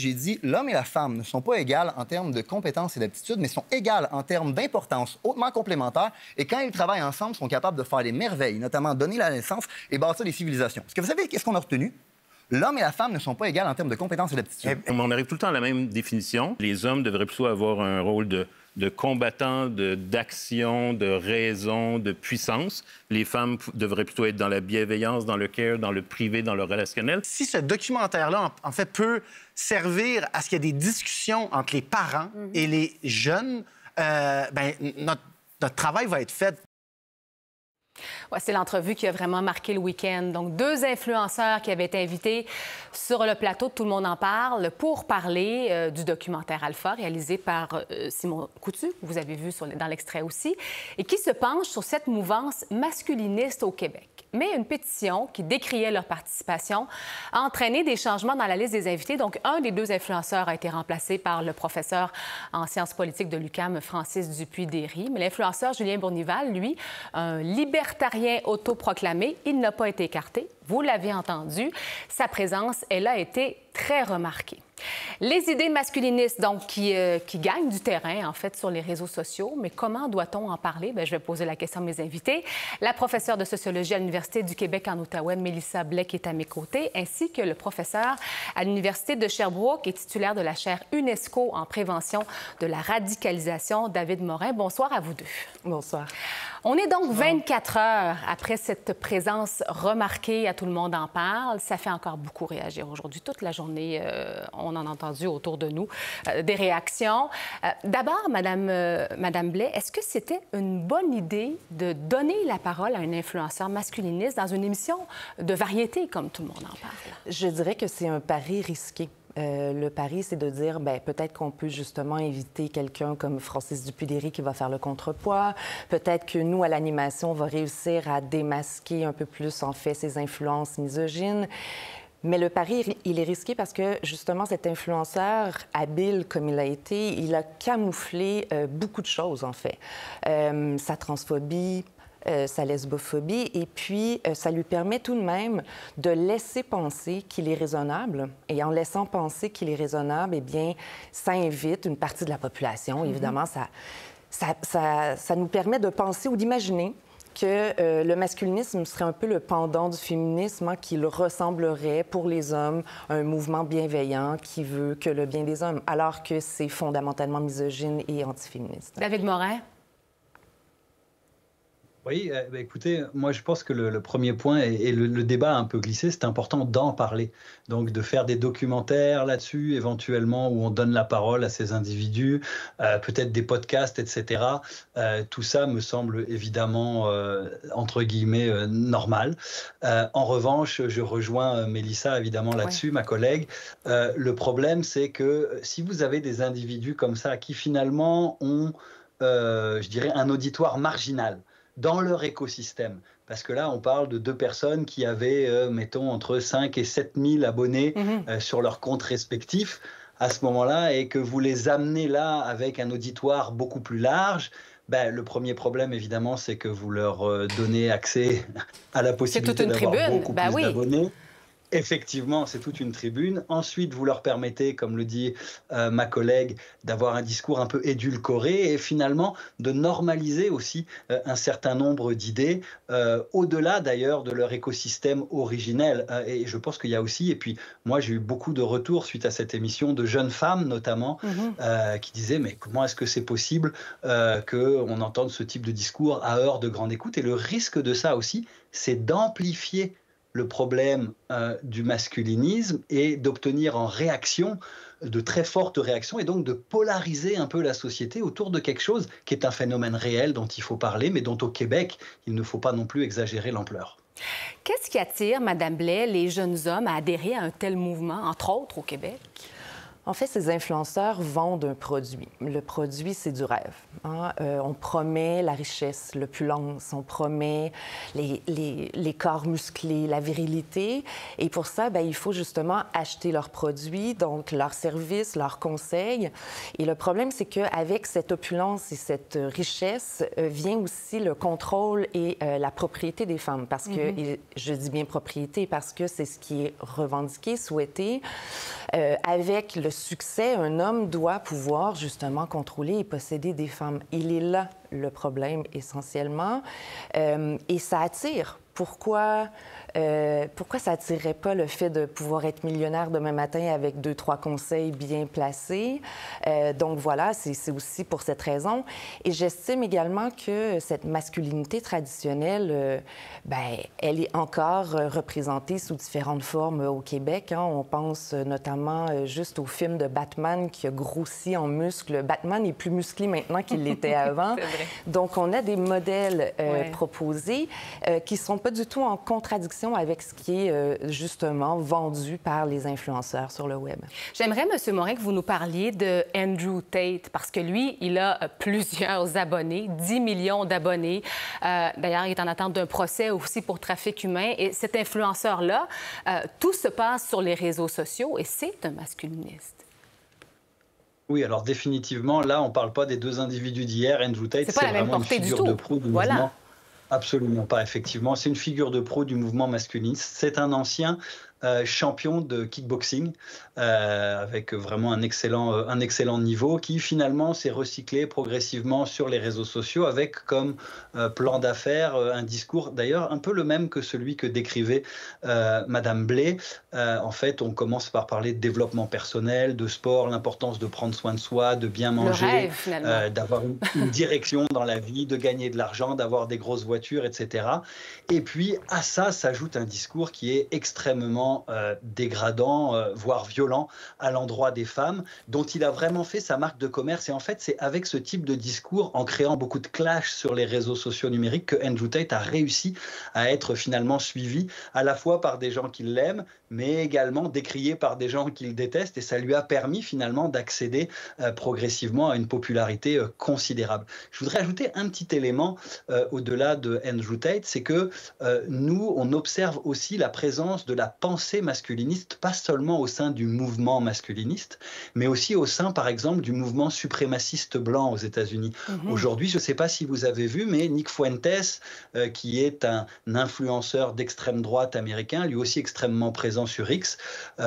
J'ai dit, l'homme et la femme ne sont pas égales en termes de compétences et d'aptitudes, mais sont égales en termes d'importance, hautement complémentaires. Et quand ils travaillent ensemble, sont capables de faire des merveilles, notamment donner la naissance et bâtir des civilisations. Est-ce que vous savez qu'est-ce qu'on a retenu? L'homme et la femme ne sont pas égales en termes de compétences et d'aptitudes. On arrive tout le temps à la même définition. Les hommes devraient plutôt avoir un rôle de combattant, d'action, de raison, de puissance. Les femmes devraient plutôt être dans la bienveillance, dans le care, dans le privé, dans le relationnel. Si ce documentaire-là, en fait, peut servir à ce qu'il y ait des discussions entre les parents et les jeunes, notre travail va être fait. Ouais, c'est l'entrevue qui a vraiment marqué le week-end. Donc, 2 influenceurs qui avaient été invités sur le plateau de Tout le monde en parle pour parler du documentaire Alpha, réalisé par Simon Coutu, que vous avez vu dans l'extrait aussi, et qui se penche sur cette mouvance masculiniste au Québec. Mais une pétition qui décriait leur participation a entraîné des changements dans la liste des invités. Donc, un des 2 influenceurs a été remplacé par le professeur en sciences politiques de l'UQAM, Francis Dupuis-Derry. Mais l'influenceur Julien Bournival, lui, un libertarien autoproclamé, il n'a pas été écarté. Vous l'avez entendu, sa présence, elle a été très remarquée. Les idées masculinistes, donc, qui gagnent du terrain, en fait, sur les réseaux sociaux. Mais comment doit-on en parler? Bien, je vais poser la question à mes invités. La professeure de sociologie à l'Université du Québec en Outaouais, Mélissa Blais, qui est à mes côtés, ainsi que le professeur à l'Université de Sherbrooke et titulaire de la chaire UNESCO en prévention de la radicalisation, David Morin. Bonsoir à vous 2. Bonsoir. On est donc 24 heures après cette présence remarquée à Tout le monde en parle. Ça fait encore beaucoup réagir aujourd'hui. Toute la journée, on en a entendu autour de nous des réactions. D'abord, Madame Blais, est-ce que c'était une bonne idée de donner la parole à un influenceur masculiniste dans une émission de variété comme Tout le monde en parle? Je dirais que c'est un pari risqué. Le pari, c'est de dire, bien, peut-être qu'on peut justement inviter quelqu'un comme Francis Dupuis-Derry qui va faire le contrepoids. Peut-être que nous, à l'animation, on va réussir à démasquer un peu plus, en fait, ces influences misogynes. Mais le pari, il est risqué parce que, justement, cet influenceur, habile comme il a été, il a camouflé beaucoup de choses, en fait. Sa transphobie, sa lesbophobie, et puis ça lui permet tout de même de laisser penser qu'il est raisonnable. Et en laissant penser qu'il est raisonnable, eh bien, ça invite une partie de la population. Évidemment, ça nous permet de penser ou d'imaginer que le masculinisme serait un peu le pendant du féminisme, hein, qu'il ressemblerait pour les hommes à un mouvement bienveillant qui veut que le bien des hommes, alors que c'est fondamentalement misogyne et antiféministe. David Morin? Oui, écoutez, moi je pense que le premier point, et le débat a un peu glissé, c'est important d'en parler. Donc de faire des documentaires là-dessus, éventuellement, où on donne la parole à ces individus, peut-être des podcasts, etc. Tout ça me semble évidemment, entre guillemets, normal. En revanche, je rejoins Mélissa, évidemment, là-dessus, ma collègue. Le problème, c'est que si vous avez des individus comme ça, qui finalement ont, je dirais, un auditoire marginal, dans leur écosystème. Parce que là, on parle de 2 personnes qui avaient, mettons, entre 5 et 7 000 abonnés sur leurs comptes respectifs à ce moment-là, et que vous les amenez là avec un auditoire beaucoup plus large. Ben, le premier problème, évidemment, c'est que vous leur donnez accès à la possibilité d'avoir beaucoup plus d'abonnés. Effectivement, c'est toute une tribune. Ensuite, vous leur permettez, comme le dit ma collègue, d'avoir un discours un peu édulcoré et finalement de normaliser aussi un certain nombre d'idées, au-delà d'ailleurs de leur écosystème originel. Et je pense qu'il y a aussi, et puis moi j'ai eu beaucoup de retours suite à cette émission, de jeunes femmes notamment, qui disaient mais comment est-ce que c'est possible qu'on entende ce type de discours à heure de grande écoute? Et le risque de ça aussi, c'est d'amplifier le problème du masculinisme et d'obtenir en réaction de très fortes réactions et donc de polariser un peu la société autour de quelque chose qui est un phénomène réel dont il faut parler, mais dont au Québec, il ne faut pas non plus exagérer l'ampleur. Qu'est-ce qui attire, Madame Blais, les jeunes hommes à adhérer à un tel mouvement, entre autres au Québec? En fait, ces influenceurs vendent un produit. Le produit, c'est du rêve. Hein? On promet la richesse, l'opulence, on promet les corps musclés, la virilité. Et pour ça, bien, il faut justement acheter leurs produits, donc leurs services, leurs conseils. Et le problème, c'est qu'avec cette opulence et cette richesse vient aussi le contrôle et la propriété des femmes. Parce que, et je dis bien propriété, parce que c'est ce qui est revendiqué, souhaité, avec le succès, un homme doit pouvoir justement contrôler et posséder des femmes. Il est là le problème essentiellement. Et ça attire. Pourquoi ça n'attirerait pas le fait de pouvoir être millionnaire demain matin avec 2-3 conseils bien placés? Donc voilà, c'est aussi pour cette raison. Et j'estime également que cette masculinité traditionnelle, elle est encore représentée sous différentes formes au Québec. Hein. On pense notamment juste au film de Batman qui a grossi en muscles. Batman est plus musclé maintenant qu'il l'était avant. Donc on a des modèles proposés qui ne sont pas du tout en contradiction avec ce qui est justement vendu par les influenceurs sur le web. J'aimerais, M. Morin, que vous nous parliez de Andrew Tate, parce que lui, il a plusieurs abonnés, 10 millions d'abonnés. D'ailleurs, il est en attente d'un procès aussi pour trafic humain. Et cet influenceur-là, tout se passe sur les réseaux sociaux et c'est un masculiniste. Oui, alors définitivement, là, on ne parle pas des deux individus d'hier. Andrew Tate, c'est vraiment une figure de proue du mouvement. Absolument pas, effectivement. C'est une figure de proue du mouvement masculiniste. C'est un ancien champion de kickboxing avec vraiment un excellent niveau qui finalement s'est recyclé progressivement sur les réseaux sociaux avec comme plan d'affaires un discours d'ailleurs un peu le même que celui que décrivait Madame Blais. En fait, on commence par parler de développement personnel, de sport, l'importance de prendre soin de soi, de bien manger, d'avoir une direction dans la vie, de gagner de l'argent, d'avoir des grosses voitures, etc. Et puis à ça s'ajoute un discours qui est extrêmement dégradant, voire violent à l'endroit des femmes, dont il a vraiment fait sa marque de commerce. Et en fait, c'est avec ce type de discours, en créant beaucoup de clash sur les réseaux sociaux numériques, que Andrew Tate a réussi à être finalement suivi à la fois par des gens qui l'aiment, mais également décrié par des gens qui le détestent. Et ça lui a permis finalement d'accéder progressivement à une popularité considérable. Je voudrais ajouter un petit élément au-delà de Andrew Tate, c'est que nous, on observe aussi la présence de la pensée masculiniste, pas seulement au sein du mouvement masculiniste, mais aussi au sein, par exemple, du mouvement suprémaciste blanc aux États-Unis. Aujourd'hui, je ne sais pas si vous avez vu, mais Nick Fuentes, qui est un influenceur d'extrême droite américain, lui aussi extrêmement présent sur X,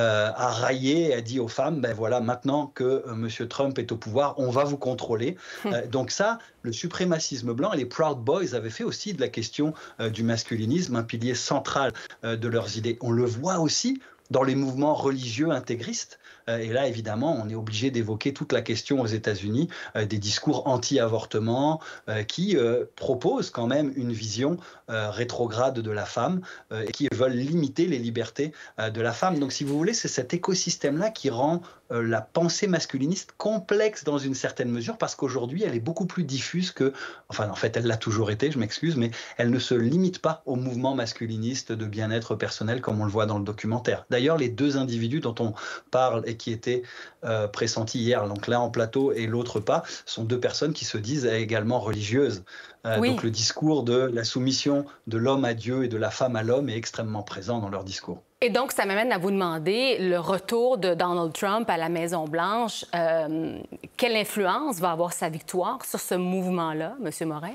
a raillé et a dit aux femmes, ben voilà, maintenant que M. Trump est au pouvoir, on va vous contrôler. Donc ça, le suprémacisme blanc et les Proud Boys avaient fait aussi de la question du masculinisme un pilier central de leurs idées. On le voit aussi dans les mouvements religieux intégristes. Et là, évidemment, on est obligé d'évoquer toute la question aux États-Unis des discours anti-avortement qui proposent quand même une vision rétrograde de la femme et qui veulent limiter les libertés de la femme. Donc, si vous voulez, c'est cet écosystème-là qui rend la pensée masculiniste complexe dans une certaine mesure parce qu'aujourd'hui, elle est beaucoup plus diffuse que... Enfin, en fait, elle l'a toujours été, je m'excuse, mais elle ne se limite pas au mouvement masculiniste de bien-être personnel comme on le voit dans le documentaire. D'ailleurs, les deux individus dont on parle et qui étaient pressentis hier, donc l'un en plateau et l'autre pas, sont deux personnes qui se disent également religieuses. Donc le discours de la soumission de l'homme à Dieu et de la femme à l'homme est extrêmement présent dans leur discours. Et donc, ça m'amène à vous demander le retour de Donald Trump à la Maison-Blanche. Quelle influence va avoir sa victoire sur ce mouvement-là, M. Morin?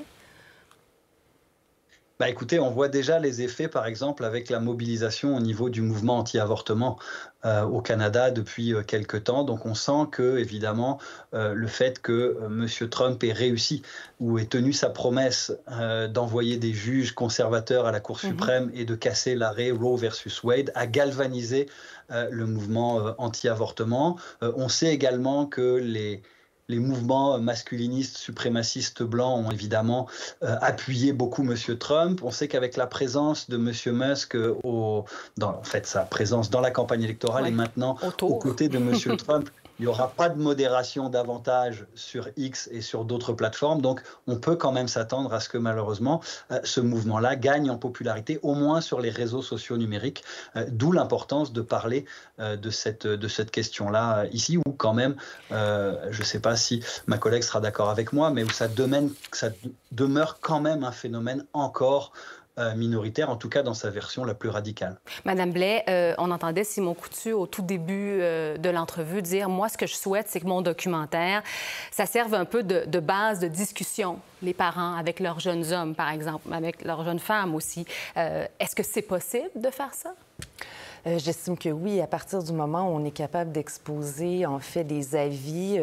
Bah écoutez, on voit déjà les effets, par exemple, avec la mobilisation au niveau du mouvement anti-avortement au Canada depuis quelque temps. Donc on sent que, évidemment, le fait que M. Trump ait réussi ou ait tenu sa promesse d'envoyer des juges conservateurs à la Cour suprême et de casser l'arrêt Roe versus Wade a galvanisé le mouvement anti-avortement. On sait également que les mouvements masculinistes, suprémacistes blancs ont évidemment appuyé beaucoup M. Trump. On sait qu'avec la présence de M. Musk, en fait, sa présence dans la campagne électorale et maintenant aux côtés de M. Trump, il n'y aura pas de modération davantage sur X et sur d'autres plateformes. Donc, on peut quand même s'attendre à ce que, malheureusement, ce mouvement-là gagne en popularité, au moins sur les réseaux sociaux numériques, d'où l'importance de parler de cette question-là ici, où quand même, je ne sais pas si ma collègue sera d'accord avec moi, mais où ça demeure quand même un phénomène encore minoritaire, en tout cas dans sa version la plus radicale. Madame Blais, on entendait Simon Coutu au tout début de l'entrevue dire « Moi, ce que je souhaite, c'est que mon documentaire, ça serve un peu de base de discussion, les parents avec leurs jeunes hommes, par exemple, avec leurs jeunes femmes aussi. » Est-ce que c'est possible de faire ça? J'estime que oui, à partir du moment où on est capable d'exposer, en fait, des avis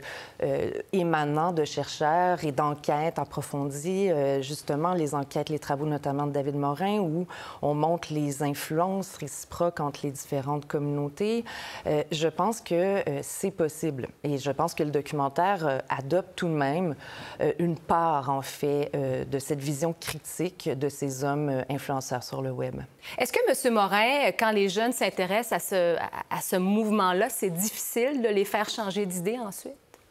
émanant de chercheurs et d'enquêtes approfondies, justement, les enquêtes, les travaux notamment de David Morin, où on montre les influences réciproques entre les différentes communautés, je pense que c'est possible. Et je pense que le documentaire adopte tout de même une part, en fait, de cette vision critique de ces hommes influenceurs sur le web. Est-ce que, M. Morin, quand les jeunes s'intéressent à ce mouvement-là, c'est difficile de les faire changer d'idée ensuite?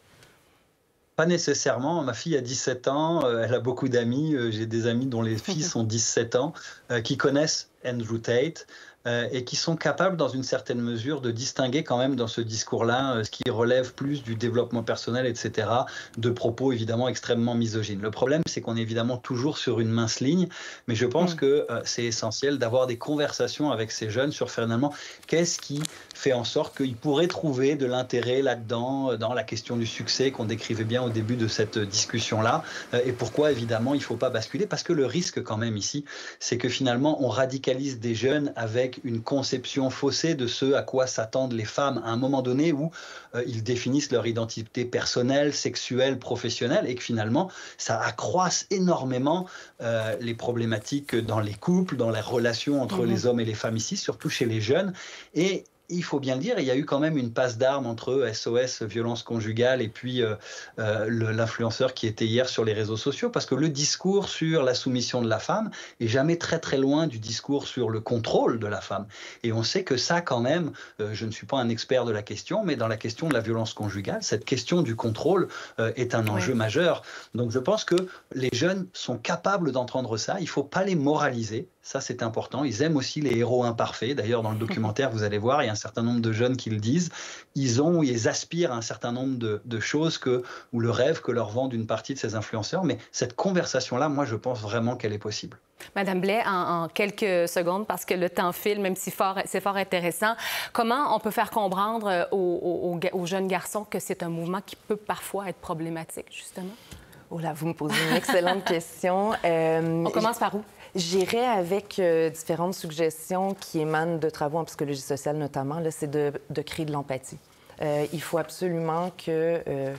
Pas nécessairement. Ma fille a 17 ans, elle a beaucoup d'amis. J'ai des amis dont les fils ont 17 ans, qui connaissent Andrew Tate. Et qui sont capables, dans une certaine mesure, de distinguer quand même dans ce discours-là ce qui relève plus du développement personnel, etc., de propos évidemment extrêmement misogynes. Le problème, c'est qu'on est évidemment toujours sur une mince ligne, mais je pense que c'est essentiel d'avoir des conversations avec ces jeunes sur finalement qu'est-ce qui fait en sorte qu'ils pourraient trouver de l'intérêt là-dedans, dans la question du succès qu'on décrivait bien au début de cette discussion-là, et pourquoi évidemment il ne faut pas basculer, parce que le risque quand même ici, c'est que finalement on radicalise des jeunes avec une conception faussée de ce à quoi s'attendent les femmes à un moment donné où ils définissent leur identité personnelle, sexuelle, professionnelle, et que finalement ça accroisse énormément les problématiques dans les couples, dans les relations entre les hommes et les femmes ici, surtout chez les jeunes. Et il faut bien le dire, il y a eu quand même une passe d'armes entre SOS, violence conjugale, et puis l'influenceur qui était hier sur les réseaux sociaux, parce que le discours sur la soumission de la femme est jamais très très loin du discours sur le contrôle de la femme. Et on sait que ça quand même, je ne suis pas un expert de la question, mais dans la question de la violence conjugale, cette question du contrôle est un enjeu majeur. Donc je pense que les jeunes sont capables d'entendre ça, il ne faut pas les moraliser. Ça, c'est important. Ils aiment aussi les héros imparfaits. D'ailleurs, dans le documentaire, vous allez voir, il y a un certain nombre de jeunes qui le disent. Ils aspirent à un certain nombre de choses ou le rêve que leur vendent une partie de ces influenceurs. Mais cette conversation-là, moi, je pense vraiment qu'elle est possible. Madame Blais, en quelques secondes, parce que le temps file, même si c'est fort intéressant, comment on peut faire comprendre aux jeunes garçons que c'est un mouvement qui peut parfois être problématique, justement? Oh là, vous me posez une excellente question. On commence par où? J'irai avec différentes suggestions qui émanent de travaux en psychologie sociale notamment. C'est de créer de l'empathie. Il faut absolument que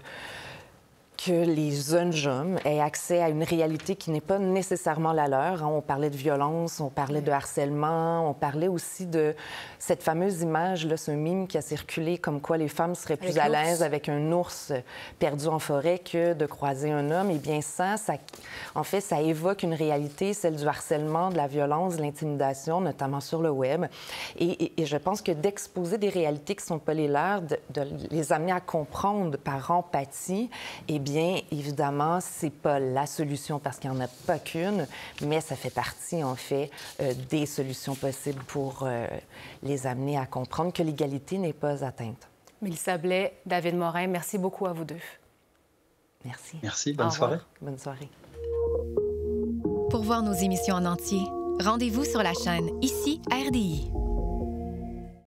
les jeunes hommes aient accès à une réalité qui n'est pas nécessairement la leur. On parlait de violence, on parlait de harcèlement, on parlait aussi de cette fameuse image, là, ce mime qui a circulé comme quoi les femmes seraient plus à l'aise avec un ours perdu en forêt que de croiser un homme. Eh bien ça, en fait, ça évoque une réalité, celle du harcèlement, de la violence, de l'intimidation, notamment sur le web. Et je pense que d'exposer des réalités qui ne sont pas les leurs, de les amener à comprendre par empathie, eh bien, évidemment, c'est pas la solution parce qu'il n'y en a pas qu'une, mais ça fait partie, en fait, des solutions possibles pour les amener à comprendre que l'égalité n'est pas atteinte. Mélissa Blais, David Morin, merci beaucoup à vous deux. Merci. Merci, bonne soirée. Bonne soirée. Pour voir nos émissions en entier, rendez-vous sur la chaîne Ici RDI.